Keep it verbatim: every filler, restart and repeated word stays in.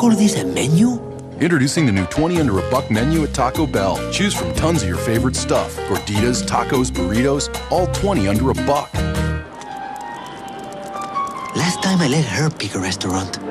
call this a menu? Introducing the new twenty under a buck menu at Taco Bell. Choose from tons of your favorite stuff. Gorditas, tacos, burritos, all twenty under a buck. Last time I let her pick a restaurant.